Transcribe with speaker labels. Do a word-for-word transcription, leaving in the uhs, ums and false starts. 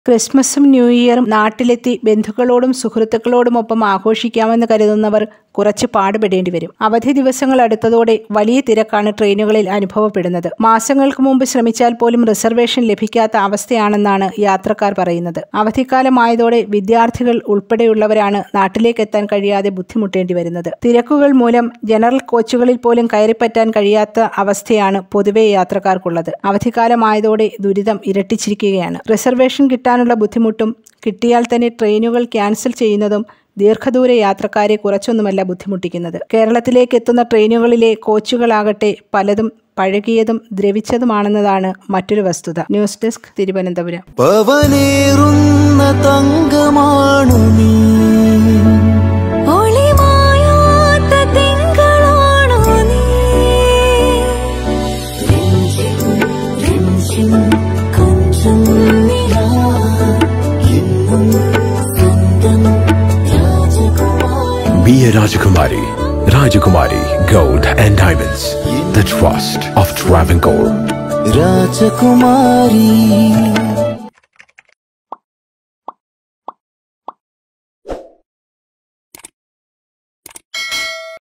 Speaker 1: ക്രിസ്മസും ന്യൂ ഇയറും നാട്ടിലെത്തി ബന്ധുക്കളോടും സുഹൃത്തുക്കളോടുമൊപ്പം ആഘോഷിക്കാമെന്ന് കരുതുന്നവർ കുറച്ച് പാടുപെടേണ്ടി വരും. അവധി ദിവസങ്ങൾ അടുത്തതോടെ വലിയ തിരക്കാണ് ട്രെയിനുകളിൽ അനുഭവപ്പെടുന്നത്. മാസങ്ങൾക്ക് മുമ്പ് ശ്രമിച്ചാൽ പോലും റിസർവേഷൻ ലഭിക്കാത്ത അവസ്ഥയാണെന്നാണ് യാത്രക്കാർ പറയുന്നത്. അവധിക്കാലമായതോടെ വിദ്യാർത്ഥികൾ ഉൾപ്പെടെയുള്ളവരാണ് നാട്ടിലേക്ക് എത്താൻ കഴിയാതെ ബുദ്ധിമുട്ടേണ്ടി വരുന്നത്. തിരക്കുകൾ മൂലം ജനറൽ കോച്ചുകളിൽ പോലും കയറിപ്പറ്റാൻ കഴിയാത്ത അവസ്ഥയാണ് പൊതുവെ യാത്രക്കാർക്കുള്ളത്. അവധിക്കാലമായതോടെ ദുരിതം ഇരട്ടിച്ചിരിക്കുകയാണ്. റിസർവേഷൻ കിട്ടാനുള്ള ബുദ്ധിമുട്ടും കിട്ടിയാൽ തന്നെ ട്രെയിനുകൾ ക്യാൻസൽ ചെയ്യുന്നതും ദീർഘദൂര യാത്രക്കാരെ കുറച്ചൊന്നുമല്ല ബുദ്ധിമുട്ടിക്കുന്നത്. കേരളത്തിലേക്ക് എത്തുന്ന ട്രെയിനുകളിലെ കോച്ചുകളാകട്ടെ പലതും പഴകിയതും ദ്രവിച്ചതുമാണെന്നതാണ് മറ്റൊരു വസ്തുത. News desk, Thiruvananthapuram.
Speaker 2: Be a Rajakumari. Rajakumari Gold and Diamonds. The trust of Travancore.
Speaker 3: Rajakumari.